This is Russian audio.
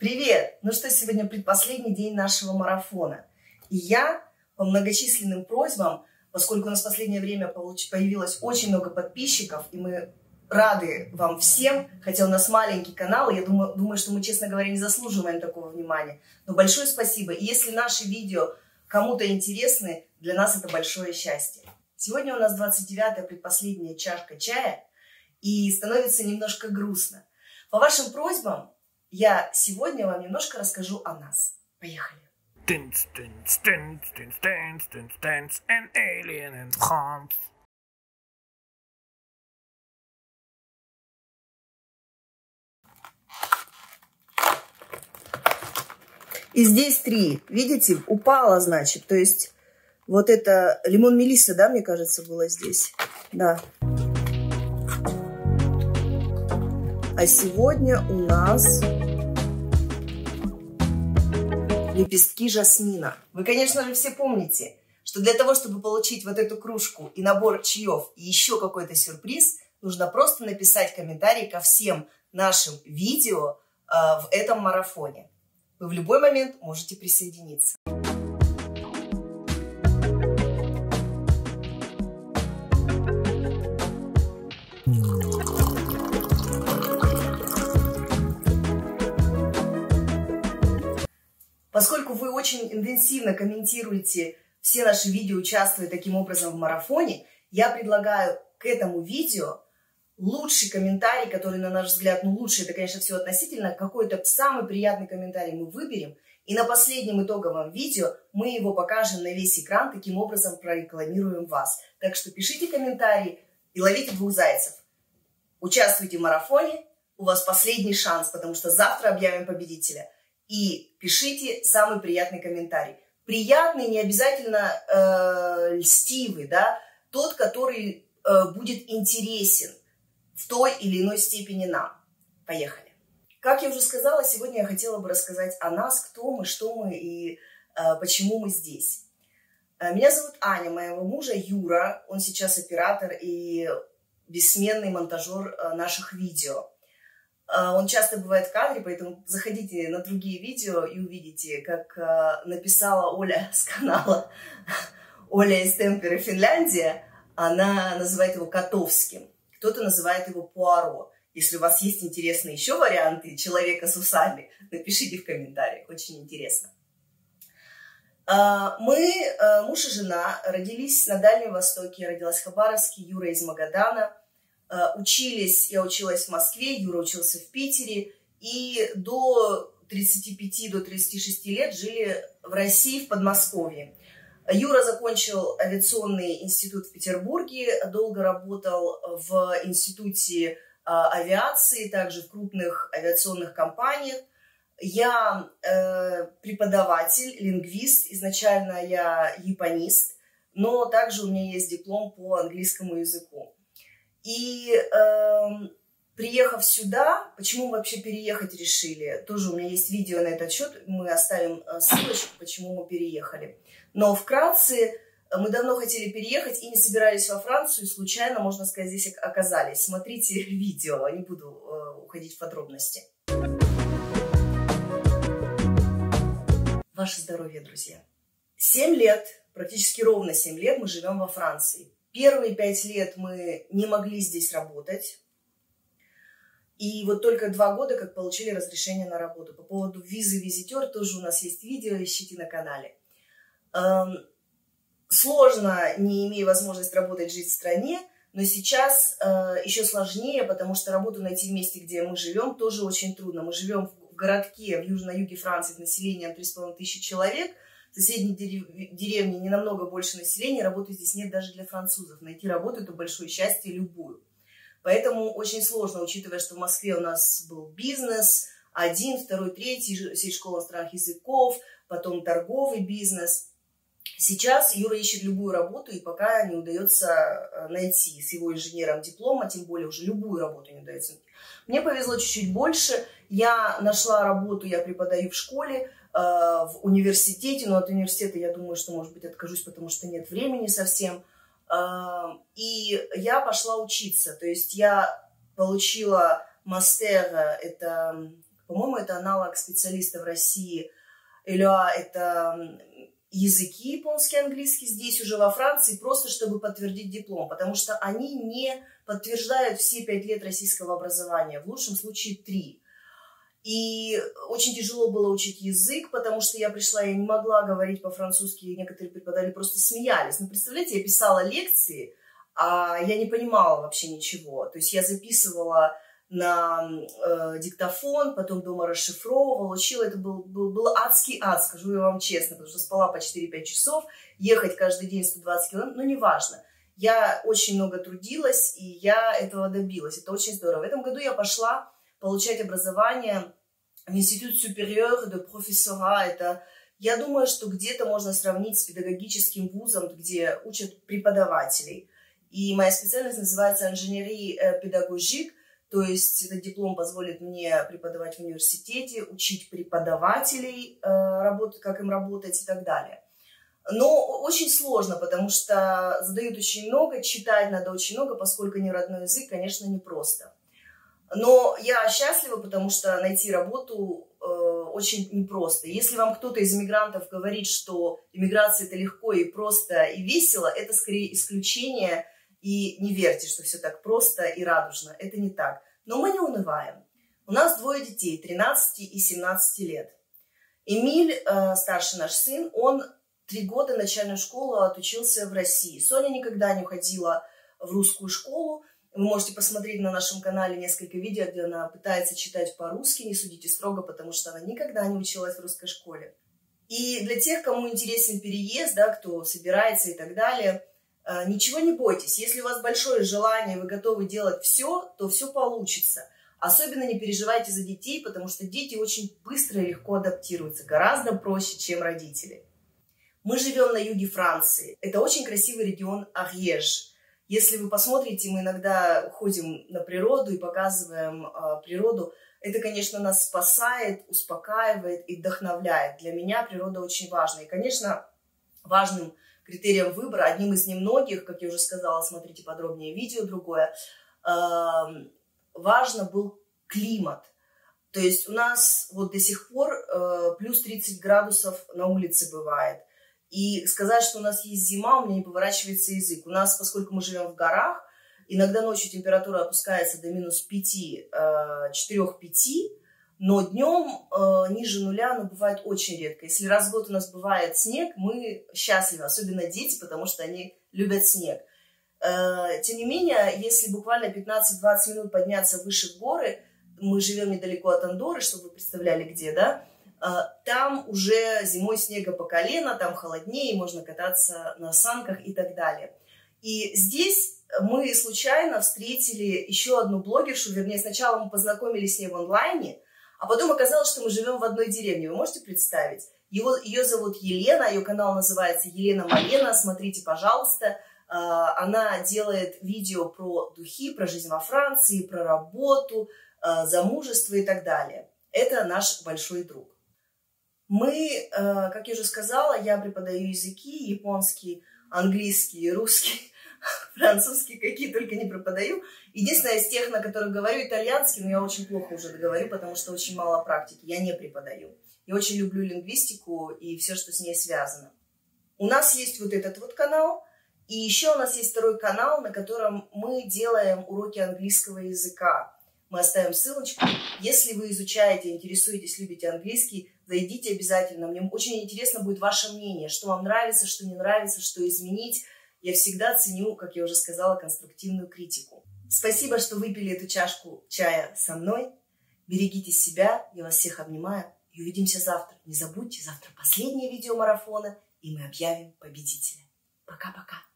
Привет! Ну что, сегодня предпоследний день нашего марафона. И я по многочисленным просьбам, поскольку у нас в последнее время появилось очень много подписчиков, и мы рады вам всем, хотя у нас маленький канал, и я думаю, что мы, честно говоря, не заслуживаем такого внимания. Но большое спасибо. И если наши видео кому-то интересны, для нас это большое счастье. Сегодня у нас 29-я предпоследняя чашка чая, и становится немножко грустно. По вашим просьбам, я сегодня вам немножко расскажу о нас. Поехали. И здесь 3. Видите, упало, значит. То есть вот это лимон мелисса, да, мне кажется, было здесь. Да. А сегодня у нас лепестки жасмина. Вы, конечно же, все помните, что для того, чтобы получить вот эту кружку и набор чаев, и еще какой-то сюрприз, нужно просто написать комментарий ко всем нашим видео в этом марафоне. Вы в любой момент можете присоединиться. Поскольку вы очень интенсивно комментируете все наши видео, участвуя таким образом в марафоне, я предлагаю к этому видео лучший комментарий, который, на наш взгляд, лучший, это, конечно, все относительно, какой-то самый приятный комментарий мы выберем, и на последнем итоговом видео мы его покажем на весь экран, таким образом прорекламируем вас. Так что пишите комментарии и ловите 2 зайцев. Участвуйте в марафоне, у вас последний шанс, потому что завтра объявим победителя. И пишите самый приятный комментарий. Приятный, не обязательно льстивый, да, тот, который будет интересен в той или иной степени нам. Поехали. Как я уже сказала, сегодня я хотела бы рассказать о нас, кто мы, что мы и почему мы здесь. Меня зовут Аня, моего мужа Юра, он сейчас оператор и бессменный монтажер наших видео. Он часто бывает в кадре, поэтому заходите на другие видео и увидите, как написала Оля с канала, Оля из Темпере, Финляндия, она называет его Котовским, кто-то называет его Пуаро. Если у вас есть интересные еще варианты человека с усами, напишите в комментариях, очень интересно. Мы, муж и жена, родились на Дальнем Востоке, я родилась в Хабаровске, Юра из Магадана. Я училась в Москве, Юра учился в Питере, и до 35-36 лет жили в России, в Подмосковье. Юра закончил авиационный институт в Петербурге, долго работал в институте авиации, также в крупных авиационных компаниях. Я преподаватель, лингвист, изначально я японист, но также у меня есть диплом по английскому языку. И приехав сюда, почему мы вообще переехать решили? Тоже у меня есть видео на этот счет, мы оставим ссылочку, почему мы переехали. Но вкратце, мы давно хотели переехать и не собирались во Францию, случайно, можно сказать, здесь оказались. Смотрите видео, не буду уходить в подробности. Ваше здоровье, друзья. 7 лет, практически ровно 7 лет мы живем во Франции. Первые 5 лет мы не могли здесь работать. И вот только 2 года, как получили разрешение на работу. По поводу визы визитер тоже у нас есть видео, ищите на канале. Сложно, не имея возможности работать, жить в стране, но сейчас еще сложнее, потому что работу найти в месте, где мы живем, тоже очень трудно. Мы живем в городке на юге Франции с населением 3500 человек. В соседней деревне не намного больше населения, работы здесь нет даже для французов. Найти работу – это большое счастье, любую. Поэтому очень сложно, учитывая, что в Москве у нас был бизнес, 1, 2, 3, сеть школ иностранных языков, потом торговый бизнес. Сейчас Юра ищет любую работу, и пока не удается найти с его инженером диплома, тем более уже любую работу не удается найти. Мне повезло чуть-чуть больше. Я нашла работу, я преподаю в школе, в университете, но от университета я думаю, что, может быть, откажусь, потому что нет времени совсем. И я пошла учиться, то есть я получила мастер, это По-моему, это аналог специалиста в России. ЭЛЕА – это языки японский, английский здесь уже во Франции, просто чтобы подтвердить диплом, потому что они не подтверждают все 5 лет российского образования, в лучшем случае 3. И очень тяжело было учить язык, потому что я пришла, я не могла говорить по-французски, и некоторые преподаватели просто смеялись. Ну, представляете, я писала лекции, а я не понимала вообще ничего. То есть я записывала на диктофон, потом дома расшифровывала, учила. Это был адский ад, скажу я вам честно, потому что спала по 4-5 часов, ехать каждый день 120 километров, ну, неважно. Я очень много трудилась, и я этого добилась. Это очень здорово. В этом году я пошла получать образование в Институт Supérieur de Professorat. Это, я думаю, что где-то можно сравнить с педагогическим вузом, где учат преподавателей. И моя специальность называется инженерия педагогик, то есть этот диплом позволит мне преподавать в университете, учить преподавателей, как им работать и так далее. Но очень сложно, потому что задают очень много, читать надо очень много, поскольку не родной язык, конечно, непросто. Но я счастлива, потому что найти работу очень непросто. Если вам кто-то из иммигрантов говорит, что иммиграция это легко и просто и весело, это скорее исключение, и не верьте, что все так просто и радужно. Это не так. Но мы не унываем. У нас 2 детей, 13 и 17 лет. Эмиль, старший наш сын, он 3 года начальную школу отучился в России. Соня никогда не уходила в русскую школу. Вы можете посмотреть на нашем канале несколько видео, где она пытается читать по-русски, не судите строго, потому что она никогда не училась в русской школе. И для тех, кому интересен переезд, да, кто собирается и так далее, ничего не бойтесь. Если у вас большое желание, вы готовы делать все, то все получится. Особенно не переживайте за детей, потому что дети очень быстро и легко адаптируются, гораздо проще, чем родители. Мы живем на юге Франции. Это очень красивый регион Арьеж. Если вы посмотрите, мы иногда ходим на природу и показываем природу. Это, конечно, нас спасает, успокаивает и вдохновляет. Для меня природа очень важна. И, конечно, важным критерием выбора, одним из немногих, как я уже сказала, смотрите подробнее видео другое, важно был климат. То есть у нас вот до сих пор плюс 30 градусов на улице бывает. И сказать, что у нас есть зима, у меня не поворачивается язык. У нас, поскольку мы живем в горах, иногда ночью температура опускается до минус 5, 4-5, но днем ниже нуля, но бывает очень редко. Если раз в год у нас бывает снег, мы счастливы, особенно дети, потому что они любят снег. Тем не менее, если буквально 15-20 минут подняться выше в горы, мы живем недалеко от Андорры, чтобы вы представляли, где, да, там уже зимой снега по колено, там холоднее, можно кататься на санках и так далее. И здесь мы случайно встретили еще одну блогершу, вернее, сначала мы познакомились с ней в онлайне, а потом оказалось, что мы живем в одной деревне. Вы можете представить? Ее зовут Елена, ее канал называется Елена Малена, смотрите, пожалуйста. Она делает видео про духи, про жизнь во Франции, про работу, замужество и так далее. Это наш большой друг. Мы, как я уже сказала, я преподаю языки, японский, английский, русский, французский, какие только не преподаю. Единственное из тех, на которых говорю, итальянский, но я очень плохо уже говорю, потому что очень мало практики, я не преподаю. Я очень люблю лингвистику и все, что с ней связано. У нас есть вот этот вот канал, и еще у нас есть второй канал, на котором мы делаем уроки английского языка. Мы оставим ссылочку. Если вы изучаете, интересуетесь, любите английский, зайдите обязательно. Мне очень интересно будет ваше мнение, что вам нравится, что не нравится, что изменить. Я всегда ценю, как я уже сказала, конструктивную критику. Спасибо, что выпили эту чашку чая со мной. Берегите себя, я вас всех обнимаю. И увидимся завтра. Не забудьте, завтра последнее видео марафона, и мы объявим победителя. Пока-пока.